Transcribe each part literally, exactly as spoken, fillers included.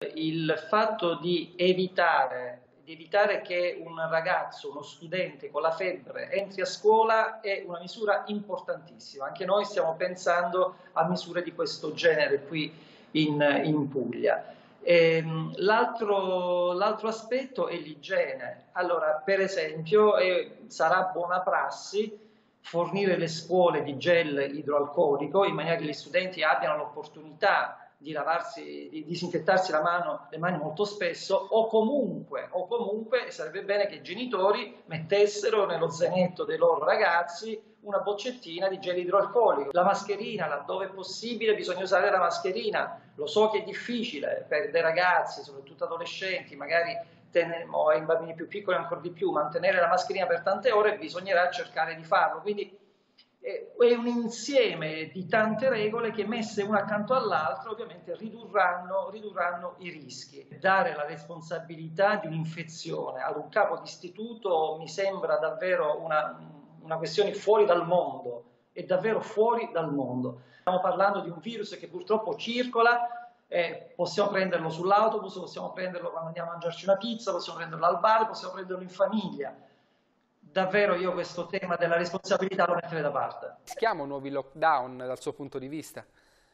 Il fatto di evitare, di evitare che un ragazzo, uno studente con la febbre entri a scuola è una misura importantissima. Anche noi stiamo pensando a misure di questo genere qui in, in Puglia. L'altro, l'altro aspetto è l'igiene. Allora, per esempio, eh, sarà buona prassi fornire le scuole di gel idroalcolico in maniera che gli studenti abbiano l'opportunità di lavarsi, di disinfettarsi la mano, le mani molto spesso, o comunque, o comunque sarebbe bene che i genitori mettessero nello zainetto dei loro ragazzi una boccettina di gel idroalcolico. La mascherina, laddove è possibile bisogna usare la mascherina. Lo so che è difficile per dei ragazzi, soprattutto adolescenti, magari o ai bambini più piccoli ancora di più, mantenere la mascherina per tante ore, bisognerà cercare di farlo. Quindi è un insieme di tante regole che messe una accanto all'altra ovviamente ridurranno, ridurranno i rischi. Dare la responsabilità di un'infezione ad un capo d'istituto mi sembra davvero una, una questione fuori dal mondo, è davvero fuori dal mondo. Stiamo parlando di un virus che purtroppo circola, eh, possiamo prenderlo sull'autobus, possiamo prenderlo quando andiamo a mangiarci una pizza, possiamo prenderlo al bar, possiamo prenderlo in famiglia. Davvero io questo tema della responsabilità lo metterei da parte. Rischiamo nuovi lockdown dal suo punto di vista?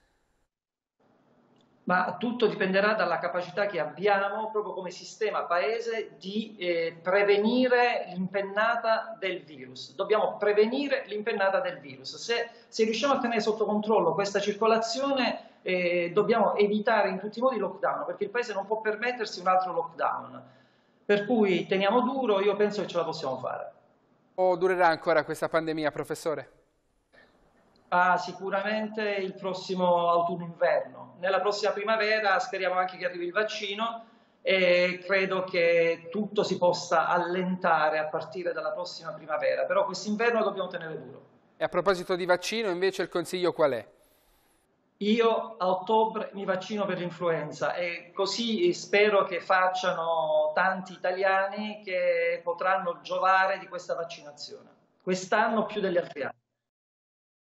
Ma tutto dipenderà dalla capacità che abbiamo proprio come sistema paese di eh, prevenire l'impennata del virus. Dobbiamo prevenire l'impennata del virus. Se, se riusciamo a tenere sotto controllo questa circolazione eh, dobbiamo evitare in tutti i modi il lockdown, perché il paese non può permettersi un altro lockdown. Per cui teniamo duro, io penso che ce la possiamo fare. O durerà ancora questa pandemia, professore? Ah, sicuramente il prossimo autunno-inverno. Nella prossima primavera speriamo anche che arrivi il vaccino e credo che tutto si possa allentare a partire dalla prossima primavera, però quest'inverno dobbiamo tenere duro. E a proposito di vaccino, invece il consiglio qual è? Io a ottobre mi vaccino per l'influenza e così spero che facciano tanti italiani che potranno giovare di questa vaccinazione. Quest'anno più degli altri anni.